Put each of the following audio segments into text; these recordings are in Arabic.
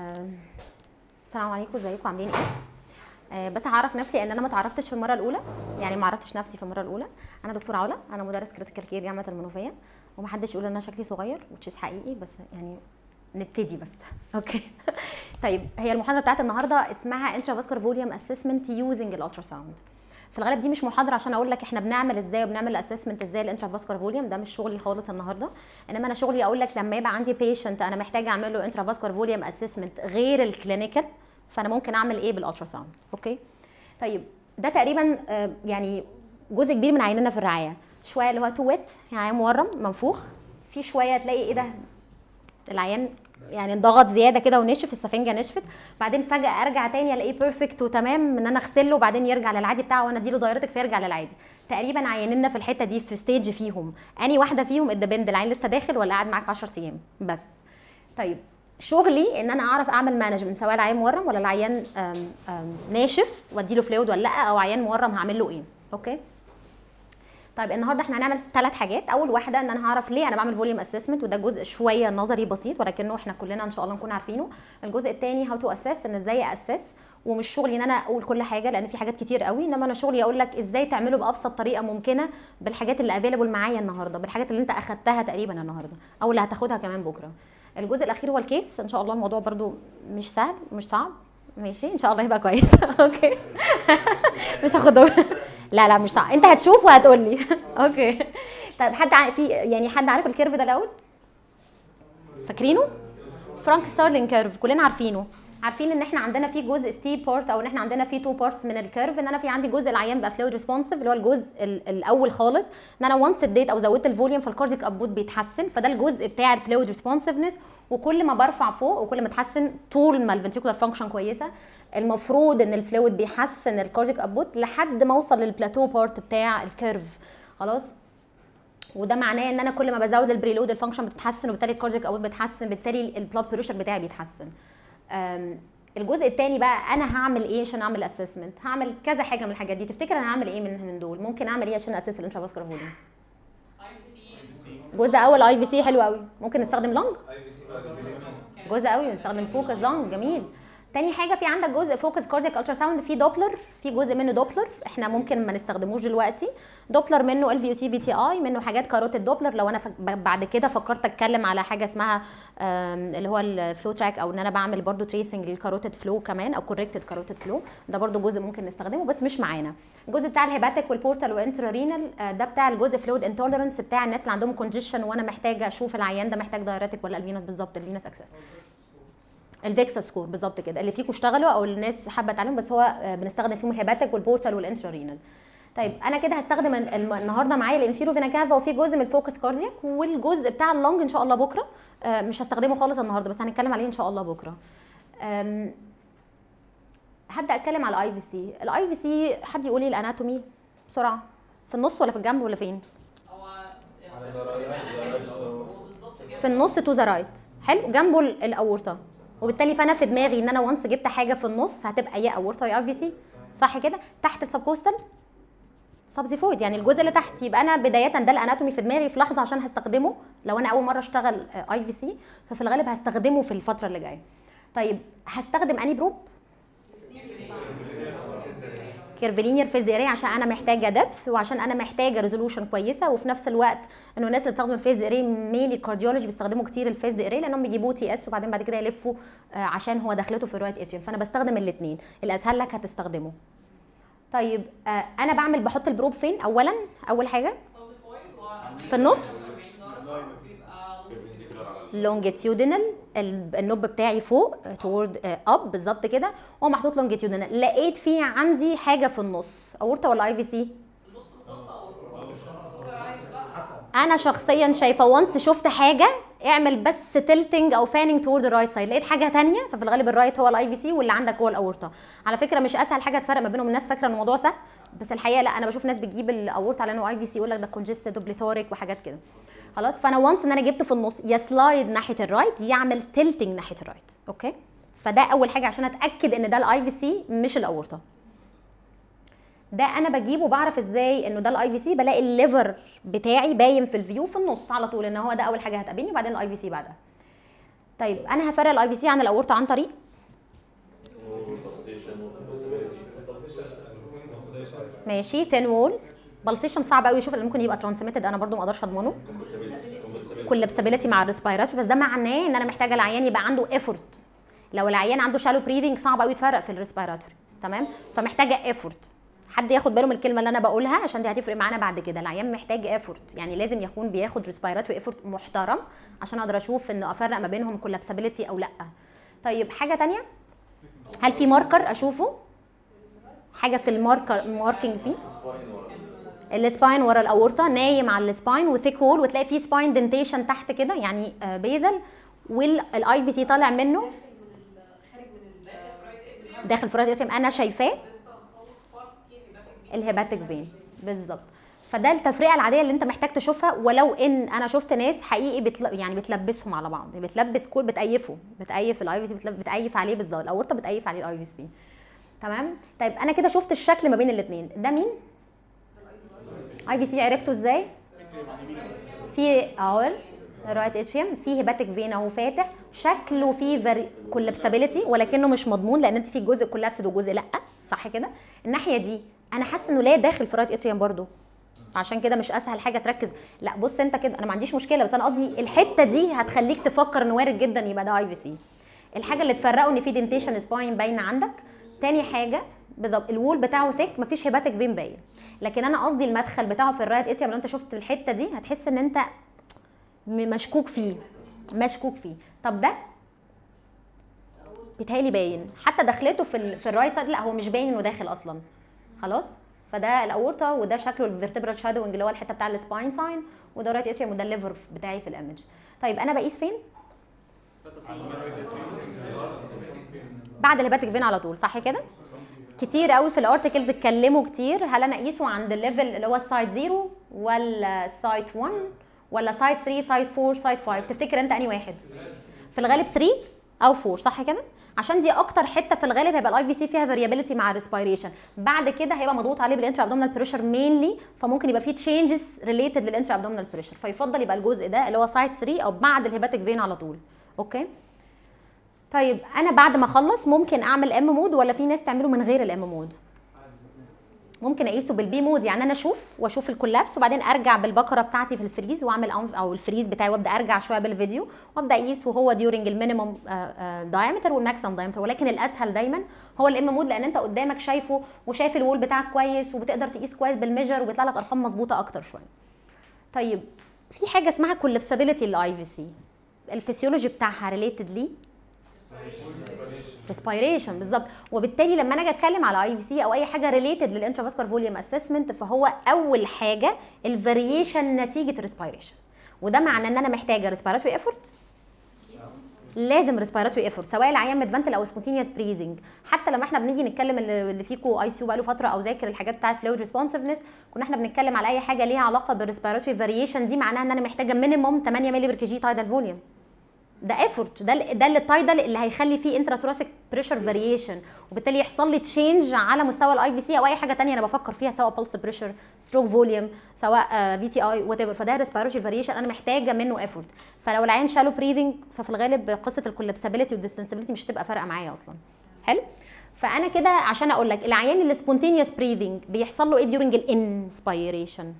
السلام عليكم، ازيكم عاملين ايه؟ بس هعرف نفسي ان انا ما اتعرفتش في المره الاولى، يعني ما عرفتش نفسي في المره الاولى. انا دكتوره علا، انا مدرس كريتيكال كير جامعه المنوفيه، ومحدش يقول ان انا شكلي صغير وتشيز حقيقي، بس يعني نبتدي بس. اوكي. طيب، هي المحاضره بتاعت النهارده اسمها انترافاسكولار فوليوم اسسمنت يوزنج الالتراساوند. في الغالب دي مش محاضره عشان اقول لك احنا بنعمل ازاي وبنعمل اسسمنت ازاي الانترافاسكولار فوليوم، ده مش شغلي خالص النهارده. انما انا شغلي اقول لك لما يبقى عندي بيشنت انا محتاجه اعمل له انترافاسكولار فوليوم اسسمنت غير الكلينيكال، فانا ممكن اعمل ايه بالالتراساوند. اوكي. طيب، ده تقريبا يعني جزء كبير من عيننا في الرعايه، شويه اللي هو تو ويت يعني عيان مورم منفوخ، في شويه تلاقي ايه ده العيان يعني انضغط زياده كده ونشف، السفنجه نشفت، بعدين فجاه ارجع تاني الاقيه بيرفكت وتمام ان انا اغسله وبعدين يرجع للعادي بتاعه وانا اديله دايرتك فيرجع للعادي. تقريبا عياننا في الحته دي في ستيج فيهم، اني واحده فيهم الدبند العين لسه داخل ولا قاعد معاك 10 ايام بس. طيب، شغلي ان انا اعرف اعمل مانجمنت سواء العيان مورم ولا العيان ناشف واديله فلويد ولا لا، او عيان مورم هعمل له ايه. اوكي. طيب، النهارده احنا هنعمل 3 حاجات. اول واحده ان انا هعرف ليه انا بعمل فوليوم اسسمنت، وده جزء شويه نظري بسيط ولكنه احنا كلنا ان شاء الله نكون عارفينه. الجزء الثاني هاو تو اسس، ان ازاي اسس، ومش شغلي ان انا اقول كل حاجه لان في حاجات كتير قوي، انما انا شغلي اقول لك ازاي تعمله بابسط طريقه ممكنه بالحاجات اللي افيلبل معايا النهارده، بالحاجات اللي انت اخدتها تقريبا النهارده او اللي هتاخدها كمان بكره. الجزء الاخير هو الكيس، ان شاء الله الموضوع برده مش سهل مش صعب، ماشي ان شاء الله يبقى كويس. اوكي. مش هاخده. لا مش صعب، انت هتشوف وهتقول لي. اوكي. طيب، حد عارف الكيرف ده الاول؟ فاكرينه؟ فرانك ستارلينج كيرف، كلنا عارفينه. عارفين ان احنا عندنا في جزء ستيب بارت، او ان احنا عندنا في تو بارتس من الكيرف، ان انا في عندي جزء العيان بيبقى فلويد ريسبونسيف اللي هو الجزء الاول خالص، ان انا وانس اديت او زودت الفوليوم فالكاردياك ابوت بيتحسن، فده الجزء بتاع الفلويد ريسبونسيفنس. وكل ما برفع فوق وكل ما اتحسن طول ما الفنتريكولار فانكشن كويسه، المفروض ان الفلويد بيحسن الكاردياك ابوت لحد ما اوصل للبلاتو بارت بتاع الكيرف. خلاص. وده معناه ان انا كل ما بزود البريلود الفانكشن بتتحسن، وبالتالي الكاردياك اوت بيتحسن، بالتالي البلاد بريشر بتاعي بيتحسن. الجزء الثاني بقى انا هعمل ايه عشان اعمل اسسمنت؟ هعمل كذا حاجه من الحاجات دي. تفتكر انا هعمل ايه من دول؟ ممكن اعمل ايه عشان اسس الانترافاسكولار فوليوم؟ جزء اول اي في سي، حلو قوي. ممكن نستخدم لونج، جزء قوي نستخدم فوكس لونج، جميل. تاني حاجه في عندك جزء فوكس كاردياك التراساوند، في دوبلر، في جزء منه دوبلر احنا ممكن ما نستخدموش دلوقتي. دوبلر منه ال في تي في تي اي، منه حاجات كاروتيد دوبلر. لو انا بعد كده فكرت اتكلم على حاجه اسمها اللي هو الفلو تراك، او ان انا بعمل برده تريسنج للكاروتيد فلو كمان، او كوركتد كاروتيد فلو، ده برده جزء ممكن نستخدمه بس مش معانا. الجزء بتاع الهيباتيك والبورتال وانترارينال، ده بتاع الجزء فلويد انتوليرنس، بتاع الناس اللي عندهم كونجيشن وانا محتاجه اشوف العيان ده محتاج دايريتك ولا الفينوس. بالظبط، الفينوس اكسس، الفيكسا سكور بالظبط كده، اللي فيكم اشتغلوا او الناس حابه تعلم، بس هو بنستخدم فيهم الهيباتيك والبورتال والانترارينال. طيب، انا كده هستخدم النهارده معايا الانفيرو فينا كافا، وفي جزء من الفوكس كاردياك، والجزء بتاع اللونج ان شاء الله بكره. مش هستخدمه خالص النهارده، بس هنتكلم عليه ان شاء الله بكره. هبدا اتكلم على الاي في سي. الاي في سي، حد يقول لي الاناتومي بسرعه؟ في النص ولا في الجنب ولا فين؟ في النص تو ذا رايت. حلو، جنبه الاورطه، وبالتالي فانا في دماغي ان انا وانس جبت حاجه في النص هتبقى يا اورطه يا اي في سي، صح كده؟ تحت السبكوستال سبزيفويد، يعني الجزء اللي تحت، يبقى انا بدايه ده الاناتومي في دماغي في لحظه عشان هستخدمه لو انا اول مره اشتغل اي في سي، ففي الغالب هستخدمه في الفتره اللي جايه. طيب، هستخدم اني بروب؟ كيرفلينير فيز دي اري، عشان انا محتاجه دبث، وعشان انا محتاجه ريزولوشن كويسه، وفي نفس الوقت انه الناس اللي بتستخدم الفيز دي اري ميلي كارديولوجي بيستخدموا كتير الفيز دي اري، لانهم بيجيبوه تي اس وبعدين بعد كده يلفوا عشان هو دخلته في الرايت اتريوم، فانا بستخدم الاثنين، الاسهل لك هتستخدمه. طيب، انا بحط البروب فين؟ اول حاجه في النص لونجيتيودينال، النوب بتاعي فوق تورد اب بالظبط كده، هو محطوط لونجيتيودينال. لقيت فيه عندي حاجه في النص، اورطه ولا اي في سي؟ انا شخصيا شايفه وانس شفت حاجه اعمل بس تلتنج او فانينج تورد الرايت سايد، لقيت حاجه ثانيه، ففي الغالب الرايت هو الاي في سي واللي عندك هو الاورطه. على فكره مش اسهل حاجه تفرق ما بينهم، الناس فاكره ان الموضوع سهل بس الحقيقه لا، انا بشوف ناس بتجيب الاورطه على انه اي في سي يقول لك ده كونجستد وبليثوريك وحاجات كده. خلاص، فانا وانس ان انا جبته في النص يا سلايد ناحيه الرايت يعمل تلتنج ناحيه الرايت. اوكي، فده اول حاجه عشان اتاكد ان ده الاي في سي مش الاورطه. ده انا بجيبه بعرف ازاي انه ده الاي في سي؟ بلاقي الليفر بتاعي باين في الفيو في النص على طول، ان هو ده اول حاجه هتقابلني، وبعدين الاي في سي بعدها. طيب انا هفرق الاي في سي عن الاورطه عن طريق ماشي ثين وول. بالسيشن صعب قوي يشوف اللي ممكن يبقى ترانسميتد، انا برضو ما اقدرش اضمنه. كولابسابيلتي مع الريسبيراتوري، بس ده معناه ان انا محتاجه العيان يبقى عنده ايفورت. لو العيان عنده شالو بريذنج صعب قوي يتفرق في الريسبيراتوري، تمام؟ فمحتاجه ايفورت. حد ياخد باله من الكلمه اللي انا بقولها عشان دي هتفرق معانا بعد كده. العيان محتاج ايفورت، يعني لازم يكون بياخد ريسبيراتوري ايفورت محترم عشان اقدر اشوف انه افرق ما بينهم كولابسابيلتي او لا. طيب حاجه ثانيه، هل في ماركر اشوفه؟ حاجه في الماركر ماركينج فيه السباين ورا الاورطه، نايم على السباين وثيك وول، وتلاقي فيه سباين دنتيشن تحت كده يعني بيزل، والاي في سي طالع منه داخل في الرايت اتريوم، انا شايفاه الهيباتيك فين بالظبط. فده التفرقه العاديه اللي انت محتاج تشوفها، ولو ان انا شفت ناس حقيقي يعني بتلبسهم على بعض، بتلبس كل بتأيف الاي في سي، بتأيف عليه بالظبط، الاورطه بتأيف عليه الاي في سي، تمام؟ طيب انا كده شفت الشكل ما بين الاثنين، ده مين؟ اي في سي. عرفته ازاي؟ في اهو الرايت اتريوم، في هيباتيك فين اهو فاتح، شكله فيه كولابسابيلتي ولكنه مش مضمون لان انت في جزء كولابسد وجزء لا، صح كده؟ الناحيه دي انا حاسه انه لا داخل في الرايت اتريوم برضو، عشان كده مش اسهل حاجه تركز. لا بص انت كده، انا ما عنديش مشكله، بس انا قصدي الحته دي هتخليك تفكر ان وارد جدا يبقى ده اي في سي. الحاجه اللي تفرقه ان في دنتيشن سباين باينه عندك. تاني حاجه بالظبط الوول بتاعه ثيك، مفيش هيباتيك فين باين، لكن انا قصدي المدخل بتاعه في الرايت اتريوم. لو انت شفت الحته دي هتحس ان انت مشكوك فيه. طب ده بيتهيألي باين، حتى دخلته في الرايت سايد لا هو مش باين انه داخل اصلا، خلاص. فده الاورطه، وده شكله الفيرتبرال شادوينج اللي هو الحته بتاع السباين ساين، وده الرايت اتريوم، وده الليفر بتاعي في الايمج. طيب انا بقيس فين؟ بعد الهيباتيك فين على طول، صح كده؟ كتير قوي في الارتكلز اتكلموا كتير، هل انا اقيسه عند الليفل اللي هو السايد 0 ولا السايد 1 ولا سايد 3 سايد 4 سايد 5؟ تفتكر انت انهي واحد؟ في الغالب 3 او 4، صح كده؟ عشان دي اكتر حته في الغالب هيبقى الاي في سي فيها فاريابيلتي مع الريسبيريشن. بعد كده هيبقى مضغوط عليه بالانترا ابدومينال بريشر مينلي، فممكن يبقى فيه تشينجز ريليتد للانترا ابدومينال بريشر، فيفضل يبقى الجزء ده اللي هو سايد 3 او بعد الهيباتيك فين على طول. اوكي؟ طيب انا بعد ما اخلص ممكن اعمل ام مود ولا في ناس تعمله من غير الام مود؟ ممكن اقيسه بالبي مود، يعني انا اشوف الكولابس وبعدين ارجع بالبكره بتاعتي في الفريز واعمل او الفريز بتاعي وابدا ارجع شويه بالفيديو وابدا اقيس وهو ديورنج المينيمم دايمتر والماكسيمم دايمتر. ولكن الاسهل دايما هو الام مود، لان انت قدامك شايفه وشايف الوول بتاعك كويس وبتقدر تقيس كويس بالميجر وبيطلع لك ارقام مظبوطه اكتر شويه. طيب في حاجه اسمها كولابسابيلتي للاي في سي، الفسيولوجي بتاعها ريليتد ليه ريسبيريشن بالظبط. وبالتالي لما انا اجي اتكلم على اي في سي او اي حاجه ريليتد للانترافاسكولار فوليوم اسسمنت، فهو اول حاجه الفاريشن نتيجه الريسبيريشن، وده معناه ان انا محتاجه ريسبيراتوري ايفورت، لازم ريسبيراتوري ايفورت سواء العيان مدفنتل او سبونتينيوس بريزنج. حتى لما احنا بنيجي نتكلم اللي فيكو اي سي يو بقاله فتره او ذاكر الحاجات بتاعه فلويد ريسبونسفنس، كنا احنا بنتكلم على اي حاجه ليها علاقه بالريسبيراتوري فاريشن، دي معناها ان انا محتاجه مينيموم 8 مللي بر كي جي تايدال فوليوم. ده ايفورت، ده اللي التايدل اللي هيخلي فيه انتراتوراسيك بريشر فاريشن، وبالتالي يحصل لي تشينج على مستوى الاي في سي او اي حاجه ثانيه انا بفكر فيها، سواء بلس بريشر، ستروك فوليوم، سواء في تي اي وات ايفر. فده ريسبيراتوري فاريشن انا محتاجه منه ايفورت. فلو العين شالو بريذنج ففي الغالب قصه الكولابسابيلتي والديستنسبيلتي مش هتبقى فارقه معايا اصلا. حلو؟ فانا كده عشان اقول لك العيان اللي سبونتينيوس بريذنج بيحصل له ايه ديورنج الانسبيريشن؟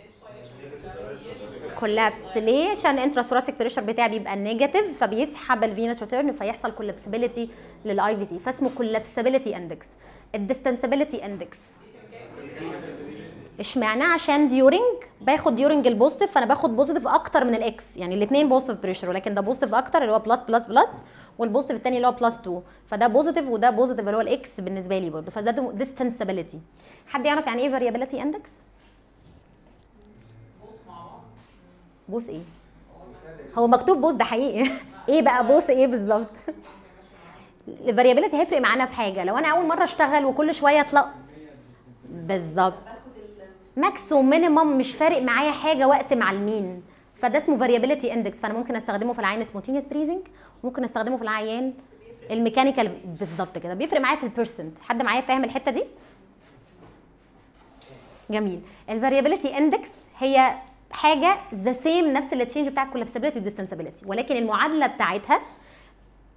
كولابس. ليه؟ عشان الانتراسوراسيك بريشر بتاعي بيبقى نيجاتيف، فبيسحب الفينوس ريتيرن فيحصل كولابسبيلتي للاي في سي، فاسمه كولابسبيلتي اندكس. الديستنسبيلتي اندكس اشمعنى؟ عشان ديورنج باخد ديورنج البوزيتيف، فانا باخد بوزيتيف اكتر من الاكس، يعني الاثنين بوزيتيف بريشر، ولكن ده بوزيتيف اكتر اللي هو بلس بلس بلس، والبوزيتيف الثاني اللي هو بلس 2، فده بوزيتيف وده بوزيتيف اللي هو الاكس بالنسبه لي برضه، فده ديستنسبيلتي. حد يعرف يعني ايه فاريابيلتي اندكس؟ بوث ايه؟ هو مكتوب بوث ده حقيقي. ايه بقى بوث ايه بالظبط؟ الفاريابيلتي هيفرق معانا في حاجه، لو انا اول مره اشتغل وكل شويه اطلق بالظبط ماكس ومينيمم مش فارق معايا حاجه واقسم على المين، فده اسمه فاريابيلتي اندكس. فانا ممكن استخدمه في العيان سبونتينيوس بريزنج، وممكن استخدمه في العيان الميكانيكال بالظبط كده، بيفرق معايا في البيرسنت. حد معايا فاهم الحته دي؟ جميل. الفاريابيلتي اندكس هي حاجه ذا سيم، نفس التشينج بتاع الكولابسبيلتي والديستنسبيلتي، ولكن المعادله بتاعتها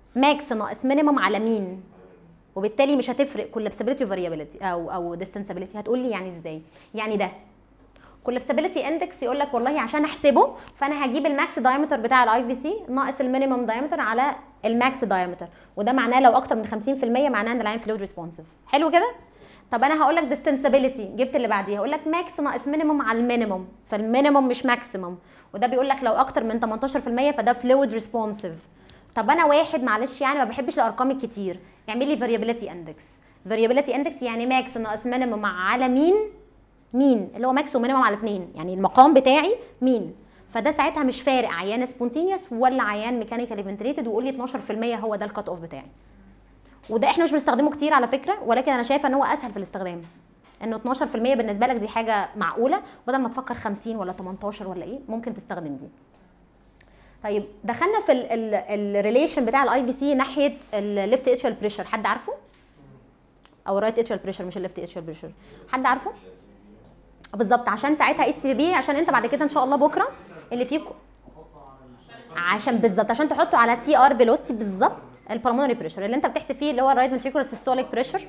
ماكس ناقص مينيمم على مين، وبالتالي مش هتفرق كولابسابيلتي وفاريابيلتي او ديستنسابيلتي. هتقول لي يعني ازاي؟ يعني ده كولابسابيلتي اندكس يقول لك والله عشان احسبه فانا هجيب الماكس دايمتر بتاع الاي في سي ناقص المينيمم دايمتر على الماكس دايمتر، وده معناه لو اكتر من 50% معناه ان العين فلويد ريسبونسيف. حلو كده؟ طب انا هقول لك ديستنسابيلتي، جبت اللي بعديها هقول لك ماكس ناقص مينيمم على المينيمم، فالمينيمم مش ماكسيمم، وده بيقول لك لو اكتر من 18% فده فلويد ريسبونسيف. طب انا واحد معلش يعني ما بحبش الارقام الكتير، اعمل لي فاريابيلتي اندكس. فاريابيلتي اندكس يعني ماكس ناقص مينيمم على مين اللي هو ماكس ومينيمم على 2، يعني المقام بتاعي مين. فده ساعتها مش فارق عيان سبونتينيوس ولا عيان ميكانيكالي فنتليتد، ويقول لي 12% هو ده الكات اوف بتاعي. وده احنا مش بنستخدمه كتير على فكره، ولكن انا شايفه ان هو اسهل في الاستخدام، انه 12% بالنسبه لك دي حاجه معقوله، بدل ما تفكر 50 ولا 18 ولا ايه ممكن تستخدم دي. طيب دخلنا في الريليشن بتاع الاي في سي ناحيه الليفت اتريال بريشر، حد عارفه؟ او الرايت اتريال بريشر مش الليفت اتريال بريشر، حد عارفه؟ بالظبط، عشان ساعتها اس بي بي، عشان انت بعد كده ان شاء الله بكره اللي فيك عشان بالظبط عشان تحطه على تي ار فيلوسيتي بالظبط البلمونري بريشر اللي انت بتحسب فيه اللي هو الرايت فنتريكولار سيستوليك بريشر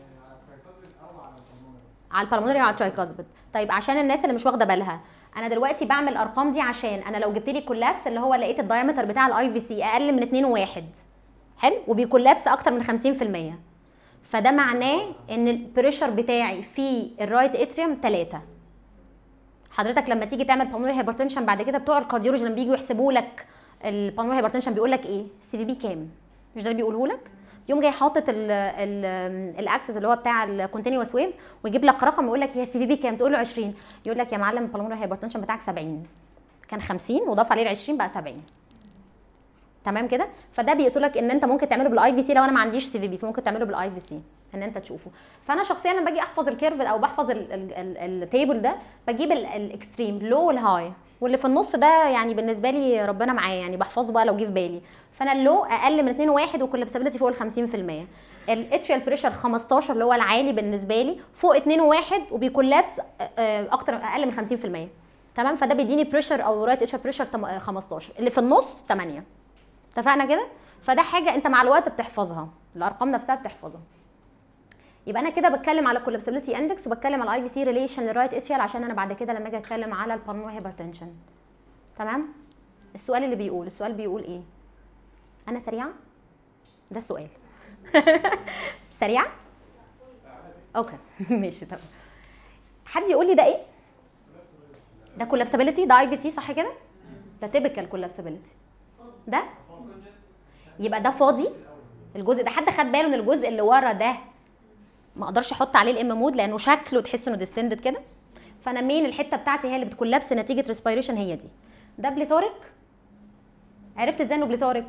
على البلمونري وعلى الترايكاسبيد. طيب عشان الناس اللي مش واخده بالها، انا دلوقتي بعمل الارقام دي عشان انا لو جبت لي كولابس اللي هو لقيت الدايمتر بتاع الاي في سي اقل من 2 و1 حلو وبيكولابس اكتر من 50%، فده معناه ان البريشر بتاعي في الرايت اتريوم 3. حضرتك لما تيجي تعمل بالمونري هايبرتنشن بعد كده بتوع الكارديولوجي لما بييجوا يحسبوا لك البالمونري هايبرتنشن بيقول لك ايه؟ السي في بي كام؟ مش ده اللي بيقوله لك؟ يقوم جاي حاطط الاكسس اللي هو بتاع الكونتينوس ويف ويجيب لك رقم يقول لك هي السي في بي كام؟ تقول له 20، يقول لك يا معلم البالمونري هايبرتنشن بتاعك 70، كان 50 وضاف عليه ال 20 بقى 70. تمام كده؟ فده بيقول لك ان انت ممكن تعمله بالاي في سي لو انا ما عنديش سي في بي، فممكن تعمله بالاي في سي ان انت تشوفه. فانا شخصيا لما باجي احفظ الكيرف او بحفظ التيبل ده بجيب الاكستريم لو والهاي، واللي في النص ده يعني بالنسبه لي ربنا معايا يعني بحفظه بقى لو جه في بالي. فانا اللو اقل من 2 و1 وكولابسابيلتي فوق ال 50%. الاتريال بريشر 15 اللي هو العالي بالنسبه لي فوق 2 و1 وبيكولابس اقل من 50%. تمام؟ فده بيديني بريشر او رايت اتريال بريشر 15، اللي في النص 8. اتفقنا كده؟ فده حاجه انت مع الوقت بتحفظها، الارقام نفسها بتحفظها. يبقى انا كده بتكلم على الكولابسابيلتي اندكس وبتكلم على الاي في سي ريليشن للرايت اتريال عشان انا بعد كده لما اجي اتكلم على البالمونري هايبرتنشن. تمام؟ السؤال بيقول ايه؟ انا سريعه؟ ده السؤال. مش سريعه؟ اوكي ماشي تمام. حد يقول لي ده ايه؟ ده كولابسابيلتي، ده اي في سي صح كده؟ ده تيبيكال كولابسابيلتي. ده يبقى ده فاضي الجزء ده. حد خد باله ان الجزء اللي ورا ده ما اقدرش احط عليه الام مود لانه شكله تحس انه ديستندد كده، فانا مين الحته بتاعتي هي اللي بتكولابس نتيجه ريسبيريشن هي دي. ده بليثوريك. عرفت ازاي انه بليثوريك؟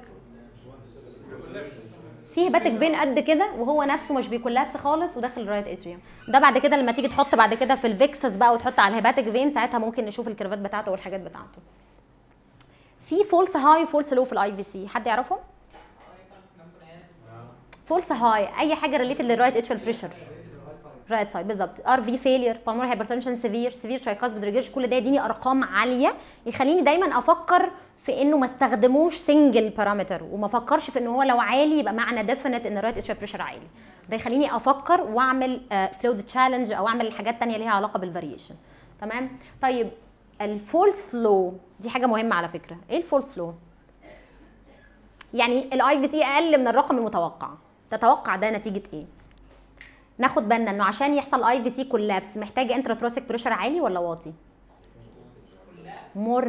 فيه هيباتيك فين قد كده وهو نفسه مش بيكولابس خالص وداخل الرايت اتريوم. ده بعد كده لما تيجي تحط بعد كده في الفيكسس بقى وتحط على الهيباتيك فين ساعتها ممكن نشوف الكيرفات بتاعته والحاجات بتاعته. في فولس هاي وفولس لو في الاي في سي، حد يعرفهم؟ فولس هاي اي حاجه ريليتد للرايت اتريال بريشر رايت سايد بالظبط، ار في فيلير، بالمونري هايبرتنشن، سيفير ترايكاسبيد ريجيرش، كل ده يديني ارقام عاليه يخليني دايما افكر في انه ما استخدموش سنجل بارامتر وما افكرش في انه هو لو عالي يبقى معنى ديفينيت ان الرايت اتريال بريشر عالي. ده يخليني افكر واعمل فلويد تشالنج او اعمل حاجات ثانيه ليها علاقه بالفاريشن. تمام؟ طيب الفولس لو دي حاجه مهمه على فكره. ايه الفولس لو؟ يعني الاي في سي اقل من الرقم المتوقع، تتوقع ده نتيجه ايه؟ ناخد بالنا انه عشان يحصل اي في سي كولابس محتاج انتراثوراسيك بريشر عالي ولا واطي؟ مور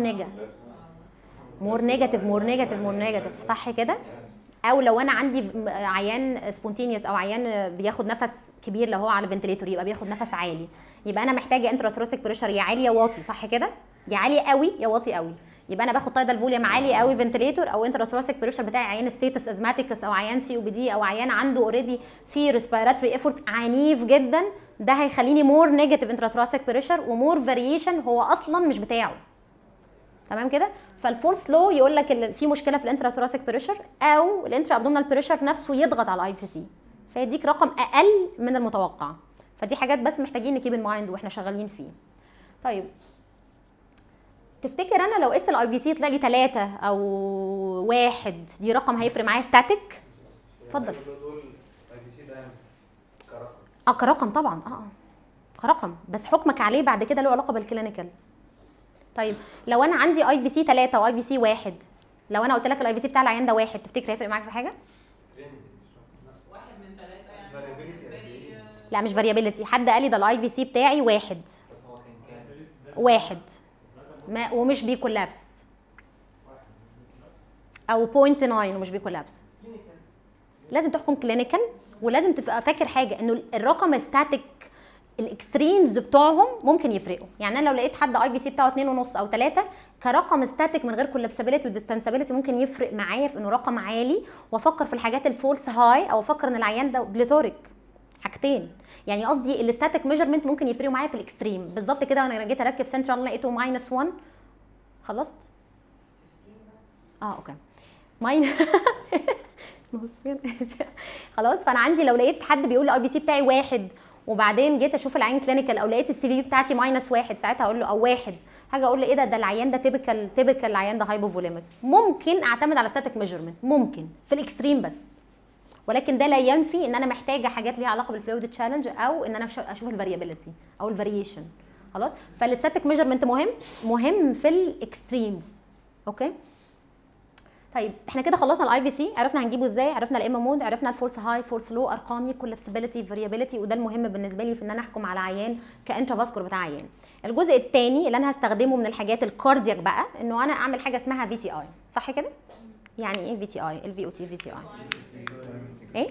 نيجاتيف صح كده؟ او لو انا عندي عيان سبونتينيوس او عيان بياخد نفس كبير لو هو على فنتليتور يبقى بياخد نفس عالي، يبقى انا محتاجه انتراثوراسيك بريشر يا عالي يا واطي صح كده؟ يا عالي قوي يا واطي قوي. يبقى انا باخد تايدال فوليوم عالي قوي فنتليتور او انتراثوراسيك بريشر بتاعي عيان ستيتس ازماتيكس او عيان سي او بي دي او عيان عنده اوريدي في ريسبيراتوري ايفورت عنيف جدا، ده هيخليني مور نيجاتيف انتراثوراسيك بريشر ومور فاريشن هو اصلا مش بتاعه. تمام كده؟ فالفولس لو يقول لك في مشكله في الانتراثوراسيك بريشر او الانترا ابدومينال بريشر نفسه يضغط على الاي في سي فيديك رقم اقل من المتوقع. فدي حاجات بس محتاجين نكيب ان مايند واحنا شغالين فيه. طيب تفتكر انا لو قست الاي في سي طلع لي 3 او 1 دي رقم هيفرق معايا ستاتيك؟ اتفضل. كرقم طبعا. كرقم، بس حكمك عليه بعد كده له علاقه بالكلينيكال. طيب لو انا عندي اي في سي 3 واي في سي 1، لو انا قلت لك الاي في سي بتاع العيان ده 1، تفتكر هيفرق معاك في حاجه؟ 1 من 3 يعني. لا مش فاريابيلتي، حد قال لي ده الاي في سي بتاعي 1. هو كان كام؟ 1 ومش بيكولابس، او 0.9 ومش بيكولابس. لازم تحكم كلينيكال، ولازم تبقى فاكر حاجه انه الرقم ستاتيك الاكستريمز بتوعهم ممكن يفرقوا. يعني انا لو لقيت حد اي في سي بتاعه 2.5 او 3 كرقم ستاتيك من غير كولابسابيلتي وديستانسابيلتي ممكن يفرق معايا في انه رقم عالي، وافكر في الحاجات الفولس هاي، او افكر ان العيان ده بليثوريك. حاجتين يعني، قصدي الستاتيك ميجرمنت ممكن يفرقوا معايا في الاكستريم بالظبط كده. وانا جيت اركب سنترال لقيته -1. خلصت؟ اوكي خلاص. فانا عندي لو لقيت حد بيقول لي اي في سي بتاعي 1 وبعدين جيت اشوف العين كلينيكال او لقيت السي في بتاعتي -1، ساعتها اقول له او 1 حاجه، اقول له ايه ده العيان ده تيبيكال العيان ده هايبوفوليميك. ممكن اعتمد على ستاتيك ميجرمنت، ممكن في الاكستريم بس، ولكن ده لا ينفي ان انا محتاجه حاجات ليها علاقه بالفلويد تشالنج، او ان انا اشوف الفاريابيلتي او الفاريشن. خلاص. فالستاتيك ميجرمنت مهم في الاكستريمز. اوكي. طيب احنا كده خلصنا الاي في سي، عرفنا هنجيبه ازاي، عرفنا الام مود، عرفنا الفولس هاي فولس لو، ارقامي، كولابسبيلتي، فاريابيلتي، وده المهم بالنسبه لي في ان انا احكم على عيان كانترافاسكولار بتاع عيان. الجزء الثاني اللي انا هستخدمه من الحاجات الكاردياك بقى، انه انا اعمل حاجه اسمها في تي اي. صح كده؟ يعني ايه في تي اي؟ الفي او تي في تي اي ايه؟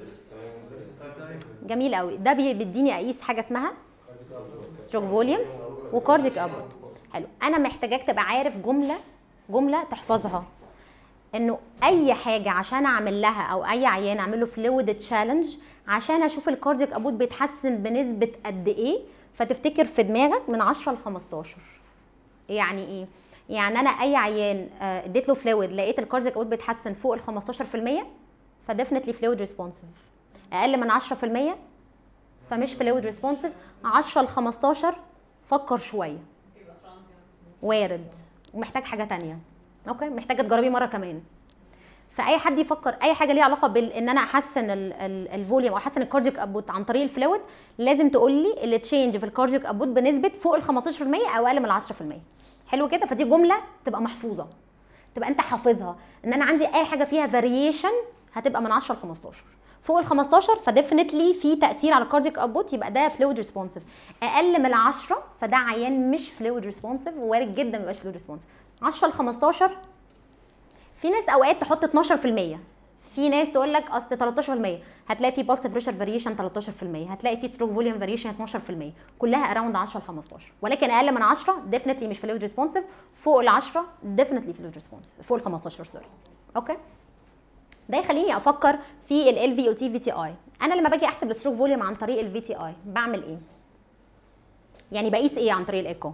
جميل قوي. ده بيديني اقيس حاجه اسمها ستروك فوليوم وكاردياك اوتبوت. حلو. انا محتاجاك تبقى عارف جمله تحفظها، انه اي حاجه عشان اعمل لها، او اي عيان اعمل له فلويد تشالنج عشان اشوف الكاردياك ابوت بيتحسن بنسبه قد ايه، فتفتكر في دماغك من 10 ل 15. يعني ايه؟ يعني انا اي عيان اديت له فلويد لقيت الكاردياك ابوت بيتحسن فوق ال 15%، فديفنتلي فلويد ريسبونسيف. اقل من 10% فمش فلويد ريسبونسيف. 10 ل 15 فكر شويه، وارد ومحتاج حاجه تانية. اوكي، محتاجه تجربيه مره كمان. فاي حد يفكر اي حاجه ليها علاقه بان انا احسن الفوليوم او احسن الكاردياك ابوت عن طريق الفلويد، لازم تقول لي اللي تشينج في الكاردياك ابوت بنسبه فوق ال 15% او اقل من 10%. حلو كده. فدي جمله تبقى محفوظه، تبقى انت حافظها، ان انا عندي اي حاجه فيها فاريشن هتبقى من 10 ل 15. فوق ال 15 فديفنتلي في تاثير على الكاردياك ابوت، يبقى ده فلويد ريسبونسيف. اقل من 10 فده عيان مش فلويد ريسبونسيف، ووارد جدا ما يبقاش فلويد ريسبونسيف. 10 ل 15 في ناس اوقات تحط 12%، في ناس تقول لك اصل 13%، هتلاقي في بالس بريشر فاريشن 13%، هتلاقي في ستروك فوليوم فاريشن 12%، كلها اراوند 10 ل 15. ولكن اقل من 10 ديفنتلي مش فلويد ريسبونسيف، فوق ال 10 ديفنتلي فلويد ريسبونسيف، فوق ال 15 سوري. اوكي. ده يخليني افكر في ال في او تي في تي اي. انا لما باجي احسب الستروك فوليوم عن طريق الفي تي اي بعمل ايه؟ يعني بقيس ايه عن طريق الايكو؟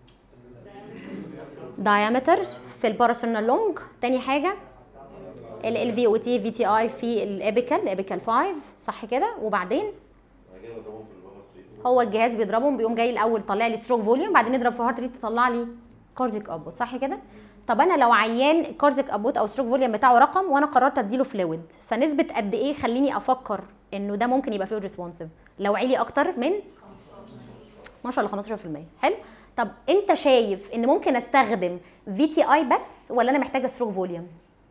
diameter في الباراسيرنال لونج. تاني حاجه ال في او تي في تي اي في الابيكال 5 صح كده. وبعدين هو الجهاز بيضربهم، بيقوم جاي الاول طالع لي ستروك فوليوم، بعدين يضرب في هارت ريت يطلع لي كاردياك اوتبوت صح كده. طب انا لو عيان كاردياك اوتبوت او ستروك فوليوم بتاعه رقم، وانا قررت اديله فلويد، فنسبه قد ايه خليني افكر انه ده ممكن يبقى فلويد ريسبونسيف؟ لو عالي اكتر من 12 ل 15%. حلو. طب انت شايف ان ممكن استخدم في تي اي بس، ولا انا محتاجه ستروك فوليوم؟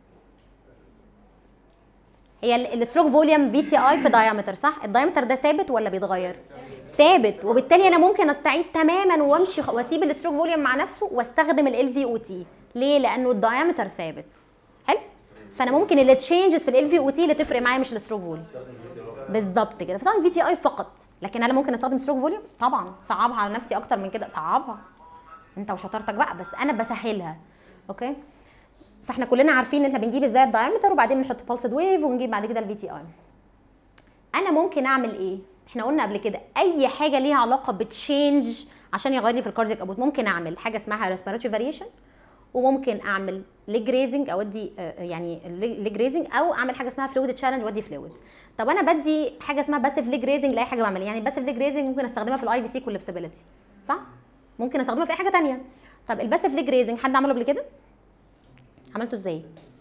هي الستروك فوليوم في تي اي في دايمتر صح؟ الدايمتر ده ثابت ولا بيتغير؟ ثابت، وبالتالي انا ممكن استعيد تماما وامشي واسيب الستروك فوليوم مع نفسه واستخدم ال في او تي. ليه؟ لانه الدايمتر ثابت. حلو. فانا ممكن اللي تشينجز في ال في او تي اللي تفرق معايا مش الستروك فوليوم. بالظبط كده. فطبعا في تي اي فقط، لكن انا ممكن استخدم ستروك فوليوم؟ طبعا. صعبها على نفسي اكتر من كده؟ صعبها انت وشطارتك بقى، بس انا بسهلها. اوكي. فاحنا كلنا عارفين ان احنا بنجيب ازاي الدايمتر، وبعدين بنحط بالسد ويف، ونجيب بعد كده الفي تي اي. انا ممكن اعمل ايه؟ احنا قلنا قبل كده اي حاجه ليها علاقه بتشينج عشان يغير لي في الكاردياك ابوت. ممكن اعمل حاجه اسمها ريسبيراتوري فاريشن، وممكن اعمل ليج ريزنج او ادي يعني ليج ريزنج، او اعمل حاجه اسمها فلويد تشالنج وادي فلويد. طب انا بدي حاجه اسمها باسيف ليج ريزنج لاي حاجه بعملها. يعني باسيف ليج ريزنج ممكن استخدمها في الاي في سي كولابسبيلتي صح؟ ممكن استخدمها في اي حاجه ثانيه. طب الباسيف ليج ريزنج حد عمله قبل كده؟ عملته ازاي؟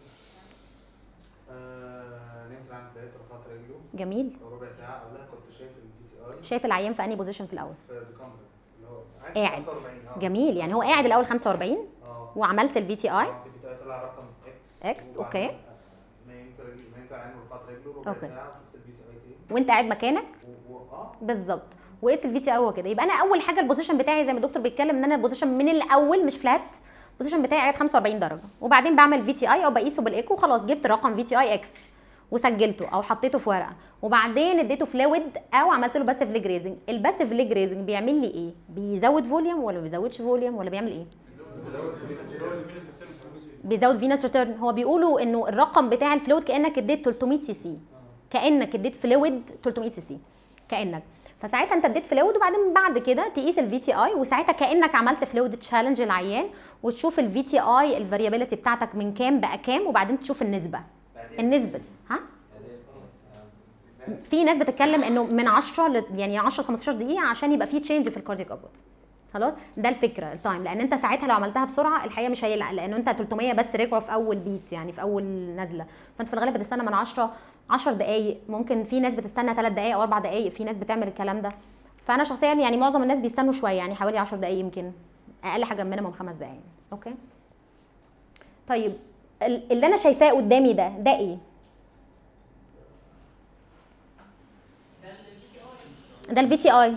نمت عند لقيت رفعت رجله جميل. ربع ساعه قبلها كنت شايف البي تي اي شايف العيان في انهي بوزيشن في الاول؟ في الكاميرا اللي هو قاعد. جميل، يعني هو قاعد الاول 45 وعملت الفي تي اي. البي تي اي طلع رقم اكس اوكي. نمت عند رفعت رجله ربع ساعه وشفت البي تي اي تاني وانت قاعد مكانك بالظبط وقست الفي تي اي هو كده. يبقى انا اول حاجه البوزيشن بتاعي زي ما الدكتور بيتكلم ان انا البوزيشن من الاول مش فلات، البوزيشن بتاعي قاعد 45 درجه، وبعدين بعمل في تي اي او بقيسه بالايكو، خلاص جبت رقم في تي اي اكس وسجلته او حطيته في ورقه، وبعدين اديته فلويد او عملت له باسيف ليج ريزنج. الباسيف ليج ريزنج بيعمل لي ايه؟ بيزود فوليوم ولا ما بيزودش فوليوم ولا بيعمل ايه؟ بيزود فينس ريتيرن. هو بيقولوا انه الرقم بتاع الفلويد كانك اديت 300 سي سي، كانك اديت فلويد 300 سي سي كانك، فساعتها انت اديت فلويد وبعدين بعد كده تقيس الفي تي اي، وساعتها كانك عملت فلويد تشالنج للعيان وتشوف الفي تي اي الفاريابيلتي بتاعتك من كام بقى كام، وبعدين تشوف النسبه. النسبه دي في ناس بتتكلم انه من 10 يعني 10 15 دقيقه عشان يبقى في تشينج في الكاردياك اوتبوت. خلاص ده الفكره التايم، لان انت ساعتها لو عملتها بسرعه الحقيقه مش هيلقى، لانه انت 300 بس رجعوا في اول بيت يعني في اول نزله، فانت في الغالب بتستنى من 10 دقائق، ممكن في ناس بتستنى 3 دقائق او 4 دقائق، في ناس بتعمل الكلام ده. فانا شخصيا يعني معظم الناس بيستنوا شويه، يعني حوالي 10 دقائق يمكن اقل حاجه مينيمم 5 دقائق. اوكي طيب اللي انا شايفاه قدامي ده ايه؟ ده الفي تي اي.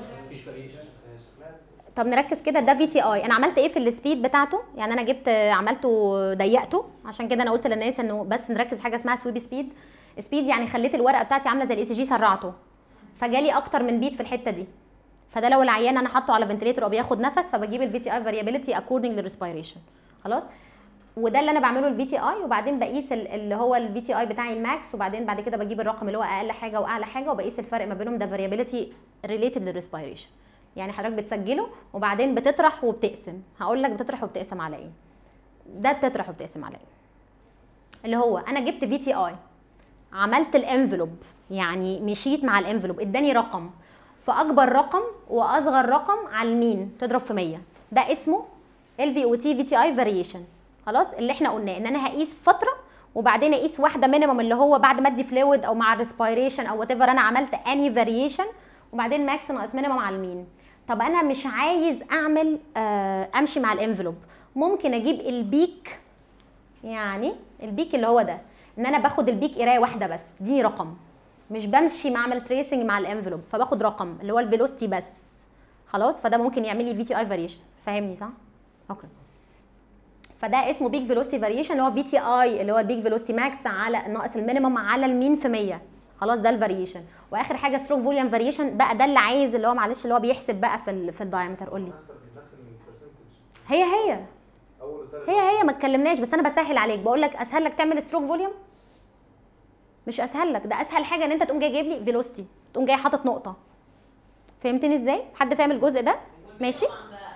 طب نركز كده، ده في تي اي. انا عملت ايه في السبيد بتاعته؟ يعني انا جبت عملته ضيقته، عشان كده انا قلت للناس انه بس نركز في حاجه اسمها سويب سبيد. سبيد يعني خليت الورقه بتاعتي عامله زي الاي سي جي، سرعته فجالي اكتر من بيت في الحته دي، فده لو العيان انا حاطه على فنتليتر او بياخد نفس فبجيب الفي تي اي فاريابيلتي اكوردنج للريسبيريشن. خلاص وده اللي انا بعمله الفي تي اي، وبعدين بقيس اللي هو الفي تي اي بتاعي الماكس، وبعدين بعد كده بجيب الرقم اللي هو اقل حاجه واعلى حاجه وبقيس الفرق ما بينهم، ده فاريابيلتي ريليتد للريسبيريشن. يعني حضرتك بتسجله وبعدين بتطرح وبتقسم. هقول لك بتطرح وبتقسم على ايه. ده بتطرح وبتقسم على ايه؟ اللي هو انا جبت في تي اي، عملت الانفلوب، يعني مشيت مع الانفلوب، اداني رقم، فاكبر رقم واصغر رقم على اليمين تضرب في 100، ده اسمه ال في او تي في تي اي فاريشن. خلاص اللي احنا قلناه ان انا هقيس فتره وبعدين اقيس واحده مينيمم اللي هو بعد ما ادي فلويد او مع الريسبيريشن او وات ايفر انا عملت اني فاريشن، وبعدين ماكس ناقص مينيمم على اليمين. طب انا مش عايز اعمل امشي مع الانفلوب، ممكن اجيب البيك، يعني البيك اللي هو ده، ان انا باخد البيك قرايه واحده بس تديني رقم، مش بمشي بعمل تريسنج مع الانفلوب، فباخد رقم اللي هو الفيلوسيتي بس. خلاص فده ممكن يعمل لي في تي اي فاريشن. فاهمني صح؟ اوكي. فده اسمه بيك فيلوسيتي فاريشن، اللي هو في تي اي اللي هو البيك فيلوسيتي ماكس على ناقص المينيمم على المين في 100. خلاص ده الفاريشن. واخر حاجه ستروك فوليوم فاريشن بقى، ده اللي عايز اللي هو معلش اللي هو بيحسب بقى في الدايمتر. قول لي. هي ما اتكلمناش، بس انا بسهل عليك، بقول لك اسهل لك تعمل ستروك فوليوم، مش اسهل لك، ده اسهل حاجه ان انت تقوم جاي جايب لي فيلوسيتي، تقوم جاي حاطط نقطه. فهمتني ازاي؟ حد فاهم الجزء ده؟ ماشي.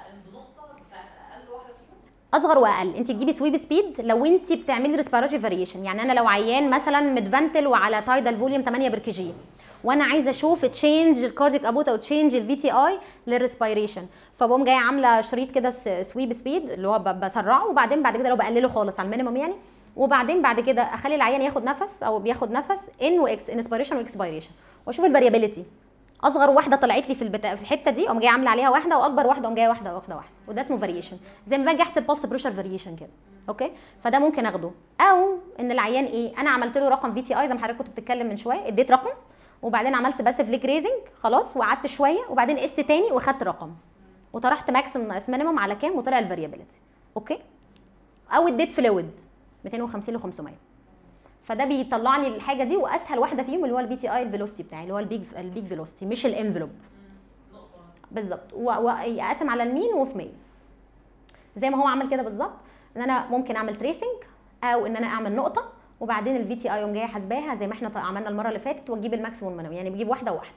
اصغر واقل، انت تجيبي سويب سبيد لو انت بتعملي ريسبيراتوري فاريشن. يعني انا لو عيان مثلا مدفنتل وعلى تايدال فوليوم 8 بر جي وانا عايزه اشوف تشينج الكارديك ابوت او تشينج الفي تي اي للريسبيريشن، فبقوم جايه عامله شريط كده سويب سبيد اللي هو بسرعه، وبعدين بعد كده لو بقلله خالص على المينيمم يعني، وبعدين بعد كده اخلي العيان ياخد نفس او بياخد نفس ان واكس، انسبيريشن واكسبيريشن، واشوف الفاريابيلتي. اصغر واحده طلعت لي في الحته دي اقوم جايه عامله عليها واحده، واكبر واحده اقوم جايه واحده، وده اسمه فاريشن، زي ما باجي احسب بلس بريشر فاريشن كده. اوكي فده ممكن اخده، او ان العيان ايه، انا عملت له رقم في تي اي زي ما حضرتك كنت بتتكلم من شويه، اديت رقم وبعدين عملت باسيف ليك ريزنج خلاص، وقعدت شويه وبعدين قست تاني واخدت رقم وطرحت ماكسيمم ناقص مينيمم على كام وطلع الفاريابيلتي. اوكي. او اديت فلويد 250 ل 500، فده بيطلع لي الحاجه دي، واسهل واحده فيهم اللي هو الفي تي اي الفيلوسيتي بتاعي اللي هو البيك فيلوسيتي مش الانفلوب بالظبط، واقسم على المين وفي 100 زي ما هو عمل كده بالظبط. ان انا ممكن اعمل تريسنج او ان انا اعمل نقطه وبعدين الفي تي اي يوم جايه حاسباها زي ما احنا عملنا المره اللي فاتت، واجيب الماكسيموم منهم، يعني بجيب واحده وواحده.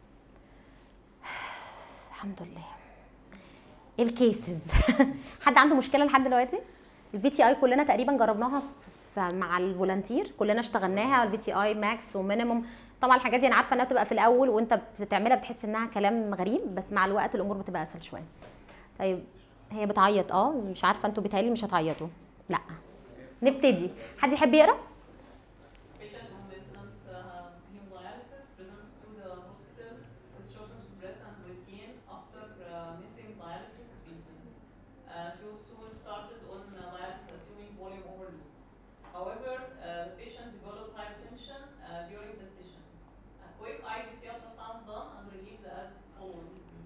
الحمد لله. الكيسز حد عنده مشكله لحد دلوقتي؟ الفي تي اي كلنا تقريبا جربناها مع الفولنتير، كلنا اشتغلناها على الفي تي اي ماكس ومينيموم. طبعا الحاجات دي انا عارفه انها بتبقى في الاول وانت بتعملها بتحس انها كلام غريب، بس مع الوقت الامور بتبقى اسهل شويه. طيب هي بتعيط مش عارفه انتوا بيتهيألي مش هتعيطوا. لا نبتدي. حد يحب يقرا؟ Patient on maintenance hemodialysis presents to the hospital with shortness of breath and weight gain after missing dialysis treatment. She was soon started on dialysis assuming volume overload. However, the patient developed hypertension during the session. A quick IVC ultrasound done and relieved as following.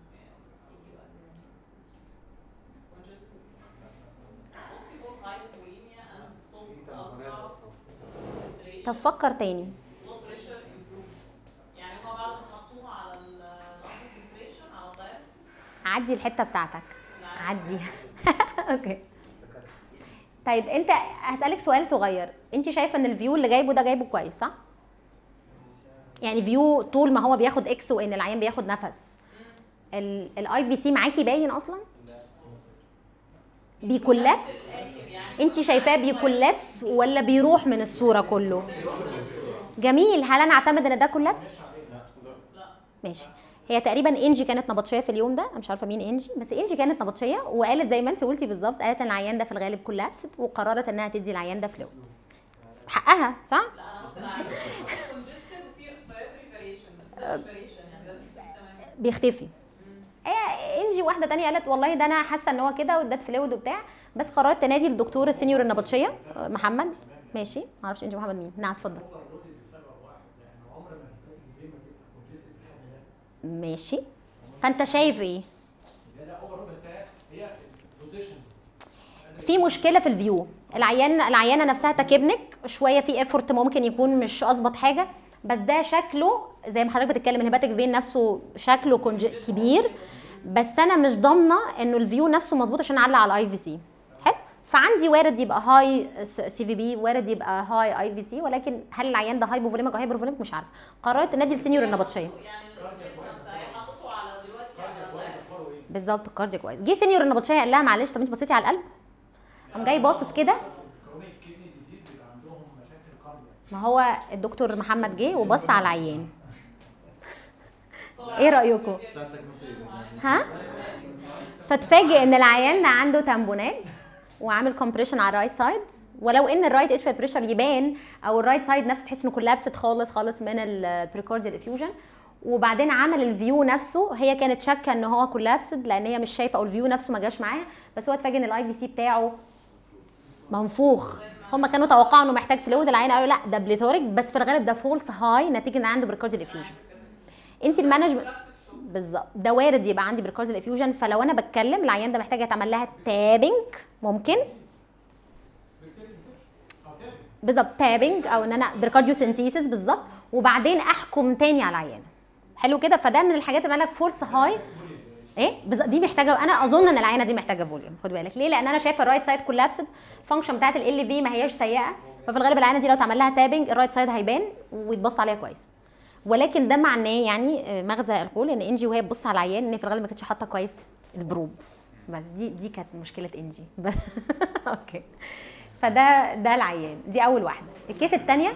Congested. Possible hypovolemia and stopped ultra. طب فكر تاني. blood pressure improved. يعني هما بعد ما حطوها على الفلتريشن على الدايلسيس. عدي الحته بتاعتك، عدي. اوكي. طيب انت هسألك سؤال صغير، انت شايفه ان الفيو اللي جايبه ده جايبه كويس صح؟ يعني فيو طول ما هو بياخد اكس وان العيان بياخد نفس، الاي في سي معاكي باين اصلا؟ بيكولابس؟ انت شايفاه بيكولابس ولا بيروح من الصوره كله؟ جميل. هل انا اعتمد ان ده كولابس؟ ماشي. هي تقريبا انجي كانت نبطشيه في اليوم ده، انا مش عارفه مين انجي، بس انجي كانت نبطشيه وقالت زي ما انت قلتي بالظبط، قالت ان العيان ده في الغالب كولابس وقررت انها تدي العيان ده فلويد. حقها صح؟ لا انا ممكن اعمل congested وفي respiratory variation بس ده مش variation يعني ده تمام. بيختفي. انجي واحده تانية قالت والله ده انا حاسه ان هو كده وادت فلويد وبتاع، بس قررت تنادي الدكتور السينيور النبطشيه محمد. ماشي، معرفش انجي محمد مين. نعم اتفضل. ماشي. فانت شايف ايه؟ في مشكله في الفيو. العيانه نفسها تكبنك شويه، في افورت ممكن يكون مش اظبط حاجه، بس ده شكله زي ما حضرتك بتتكلم الهيباتيك فين نفسه شكله كبير، بس انا مش ضامنه انه الفيو نفسه مظبوط عشان اعلق على الاي في سي. حلو. فعندي وارد يبقى هاي سي في بي، وارد يبقى هاي اي في سي، ولكن هل العيان ده هايبوفوليميك او هايبروفوليميك مش عارفه. قررت نادي السينيور النبطشيه. يعني الكيس نفسها هي حطته على دلوقتي على الدايلسيس. بالظبط. الكارديو كويس. جه سينيور النبطشيه قال لها معلش طب انت بصيتي على القلب؟ قام جاي باصص كده. ما هو الدكتور محمد جه وبص على العيان. ايه رايكم؟ ها؟ فتفاجئ ان العيان ده عنده تامبونات وعامل كومبريشن على الرايت سايد، ولو ان الرايت اتريال بريشر يبان او الرايت سايد نفسه تحس انه كولابست خالص خالص من البريكارديال افيوجن. وبعدين عمل الفيو نفسه، هي كانت شاكه ان هو كولابسد لان هي مش شايفه، او الفيو نفسه ما جاش معاها، بس هو اتفاجئ ان الاي في سي بتاعه منفوخ. هم كانوا توقعوا انه محتاج فلويد، العيان قالوا لا ده بليثوريك، بس في الغالب ده فولس هاي نتيجه ان عنده بريكارديال افيوجن. انت المانجمنت بالظبط ده وارد يبقى عندي بريكارديال افيوجن، فلو انا بتكلم العيان ده محتاجه يتعمل لها تابنج ممكن بالظبط تابنج، او ان انا بريكارديو سنتيسيس بالظبط، وبعدين احكم تاني على العيان. حلو كده. فده من الحاجات اللي لك فورس هاي ايه دي محتاجه. انا اظن ان العينه دي محتاجه فوليوم. خد بالك ليه؟ لان انا شايفه الرايت سايد كولابسد، الفانكشن بتاعت ال في ما هياش سيئه، ففي الغالب العينه دي لو اتعمل لها تابنج الرايت سايد هيبان ويتبص عليها كويس. ولكن ده معناه يعني مغزى القول ان انجي وهي بتبص على العيان ان في الغالب ما كانتش حاطه كويس البروب، بس دي كانت مشكله انجي بس. اوكي. فده العيان. دي اول واحده. الكيس الثانيه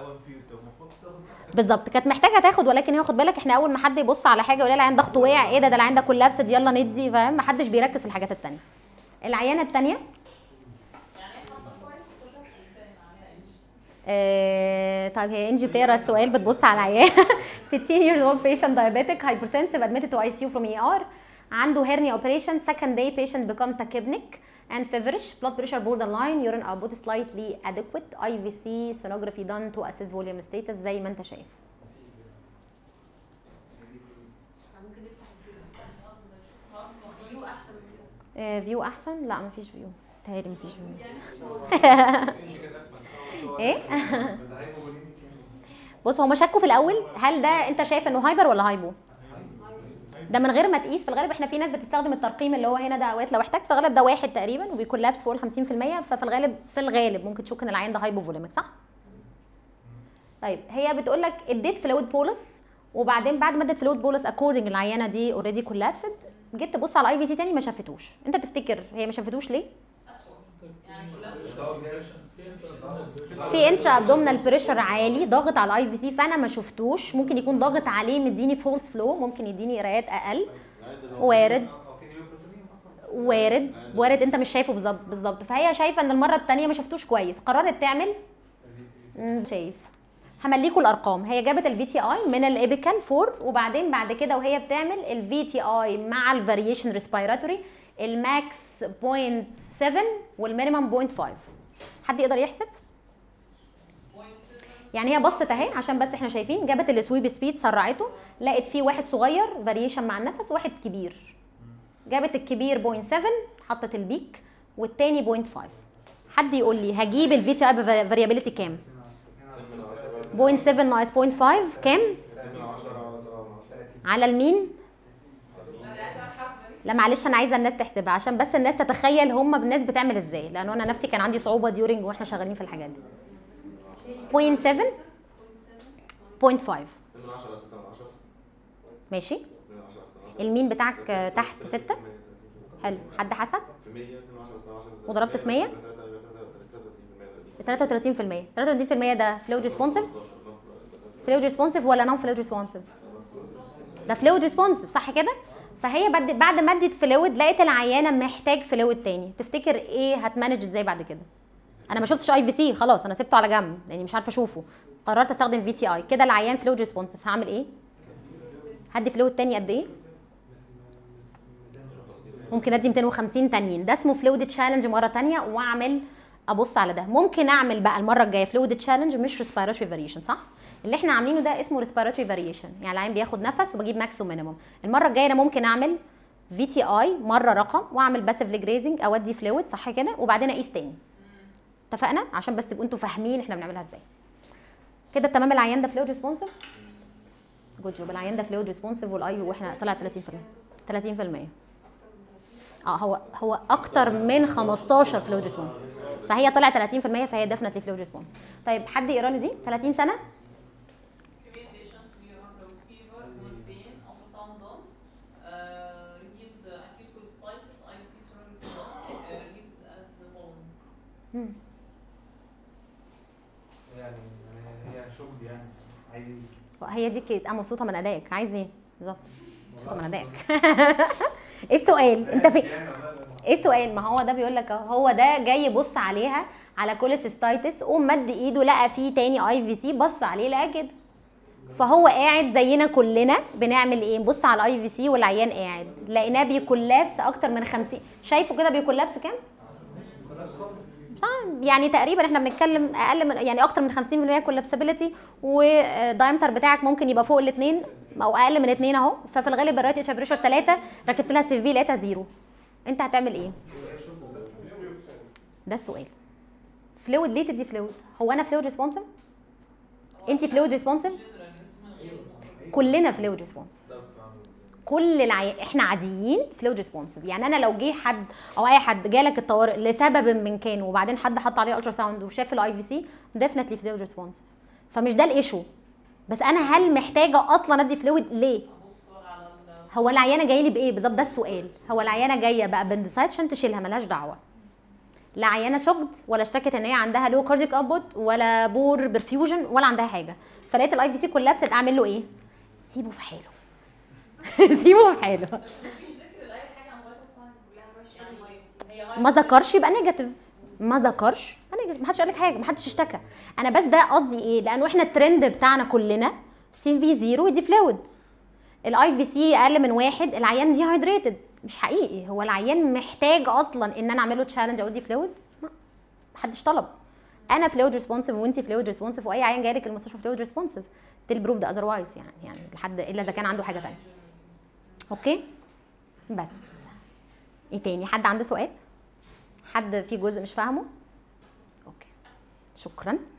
بالظبط كانت محتاجه تاخد، ولكن هي خد بالك احنا اول ما حد يبص على حاجه يقول العيان ضغطه وقع، ايه ده العيان ده كولابسد يلا ندي، فاهم؟ ما حدش بيركز في الحاجات الثانيه. العيانه الثانيه طيب هي انجي بتقرا السؤال بتبص على العيان. 60 years old patient diabetic hypertensive admitted to ICU from ER، عنده hernia operation, second day patient become tachypnic and feverish, blood pressure borderline, urine output slightly adequate, IVC sonography done to assess volume status زي ما انت شايف. ممكن نفتح فيو احسن من كده. فيو احسن؟ لا مفيش فيو، تهيألي مفيش فيو. ايه؟ بص هما شكوا في الاول هل ده انت شايف انه هايبر ولا هايبو؟ ده من غير ما تقيس. في الغالب احنا في ناس بتستخدم الترقيم اللي هو هنا ده اوقات لو احتجت، في الغالب ده 1 تقريبا وبيكون لابس فوق ال 50%، ففي الغالب ممكن تشك ان العيان ده هايبوفوليميك صح؟ طيب هي بتقول لك اديت فلويد بولس، وبعدين بعد ما اديت فلويد بولس اكوردنج العيانه دي اوريدي كولابسد، جيت تبص على الاي في سي تاني ما شافتوش. انت تفتكر هي ما شافتوش ليه؟ في انترا ابدومينال بريشر عالي ضاغط على الاي في سي، فانا ما شفتوش. ممكن يكون ضاغط عليه مديني فولس فلو، ممكن يديني قرايات اقل، وارد وارد انت مش شايفه بالظبط، فهي شايفه ان المره الثانيه ما شفتوش كويس، قررت تعمل شايف. همليكوا الارقام. هي جابت الفي تي اي من الابيكال 4، وبعدين بعد كده وهي بتعمل الفي تي اي مع الفاريشن ريسبيراتوري الماكس 0.7 والمينيمم 0.5. حد يقدر يحسب؟ يعني هي بصت اهي عشان بس احنا شايفين، جابت السويب سبيد سرعته، لقت فيه واحد صغير فاريشن مع النفس وواحد كبير. جابت الكبير 0.7 حطت البيك، والتاني 0.5. حد يقول لي هجيب الفي تي اي فاريابيليتي كام؟ 0.7 ناقص 0.5 كام؟ على المين؟ لا معلش انا عايزه الناس تحسبها عشان بس الناس تتخيل هم الناس بتعمل ازاي، لانه انا نفسي كان عندي صعوبه ديورنج واحنا شغالين في الحاجات دي. 0.7 0.5 ماشي. المين بتاعك تحت 6. حلو، حد حسب؟ وضربت في 100 33%. 33% ده فلويد ريسبونسيف؟ فلويد ريسبونسيف ولا نون فلويد ريسبونسيف؟ ده فلويد ريسبونسيف صح كده؟ فهي بعد ما ادت فلويد لقيت العيانه محتاج فلويد تاني، تفتكر ايه هتمانج ازاي بعد كده؟ انا ما شفتش اي في سي خلاص، انا سبته على جنب لاني مش عارفه اشوفه، قررت استخدم في تي اي. كده العيان فلويد ريسبونسيف، هعمل ايه؟ هدي فلويد تاني قد ايه؟ ممكن ادي 250 تانيين، ده اسمه فلويد تشالنج مره تانيه، واعمل ابص على ده. ممكن اعمل بقى المره الجايه فلويد تشالنج مش ريسبيراتوري فاريشن، صح؟ اللي احنا عاملينه ده اسمه ريسبيراتوري فاريشن، يعني العين بياخد نفس وبجيب ماكس ومينيمم. المره الجايه انا ممكن اعمل في تي اي مره رقم، واعمل باسيف جريزنج او ادي فلويد صح كده، وبعدين اقيس تاني. اتفقنا؟ عشان بس تبقوا انتوا فاهمين احنا بنعملها ازاي. كده تمام. العيان ده فلويد ريسبونسيف؟ جود جوب. العيان ده فلويد ريسبونسيف والاي واحنا طلع 30%. 30%. هو اكتر من 15 فلويد ريسبونس، فهي طلع 30%، فهي ديفنتلي فلويد ريسبونس. طيب حد يقرا لي دي 30 سنه. يعني هي شغل يعني عايز ايه؟ هي دي الكيس. انا مبسوطه من ادائك. عايز ايه بالظبط؟ مبسوطه من ادائك. ايه السؤال؟ انت في ايه السؤال؟ ما هو ده بيقول لك هو ده جاي يبص عليها على كوليسيستايتس، قوم مد ايده لقى فيه تاني اي في سي، بص عليه لقى كده. فهو قاعد زينا كلنا بنعمل ايه؟ نبص على الاي في سي والعيان قاعد، لقيناه بيكولابس اكتر من 50. شايفه كده بيكولابس كام؟ يعني تقريبا احنا بنتكلم اقل من يعني اكتر من 50% كولابسابيلتي، والدايمتر بتاعك ممكن يبقى فوق الاثنين او اقل من 2 اهو. ففي الغالب الرايت اتش بريشر 3، ركبت لها سي في لقيتها 0. انت هتعمل ايه؟ ده السؤال. فلويد ليه تدي فلويد؟ هو انا فلويد ريسبونسيف؟ انت فلويد ريسبونسيف؟ كلنا فلويد ريسبونسيف. كل احنا عاديين فلويد ريسبونسيف. يعني انا لو جه حد او اي حد جالك الطوارئ لسبب من كان، وبعدين حد حط عليه الترا ساوند وشاف الاي في سي، ديفنتلي فلويد ريسبونسيف. فمش ده الايشو، بس انا هل محتاجه اصلا ادي فلويد ليه؟ هو العيانه جايه لي بايه بالظبط؟ ده السؤال. هو العيانه جايه بابندسايتس عشان تشيلها، ملهاش دعوه. لا عيانه شوكد، ولا اشتكت ان هي عندها لو كاردياك ابوت، ولا بور برفيوجن، ولا عندها حاجه. فلقيت الاي في سي كولابست، اعمل له ايه؟ سيبه في حاله. سيبه في حاله. ما ذكرش يبقى نيجاتيف، ما ذكرش يبقى نيجاتيف. ما حدش قال لك حاجه، ما حدش اشتكى. انا بس ده قصدي ايه؟ لانه احنا الترند بتاعنا كلنا سي في 0 دي فلويد، الاي في سي اقل من 1، العيان دي هايدريتد. مش حقيقي. هو العيان محتاج اصلا ان انا اعمل له تشالنج او دي فلويد؟ ما حدش طلب. انا فلويد ريسبونسيف وانت فلويد ريسبونسيف، واي عيان جاي لك المستشفى فلويد ريسبونسيف تيل بروف ده اذروايز، يعني لحد الا اذا كان عنده حاجه ثانيه. اوكي بس ايه تاني؟ حد عنده سؤال؟ حد في جزء مش فاهمه؟ اوكي شكرا.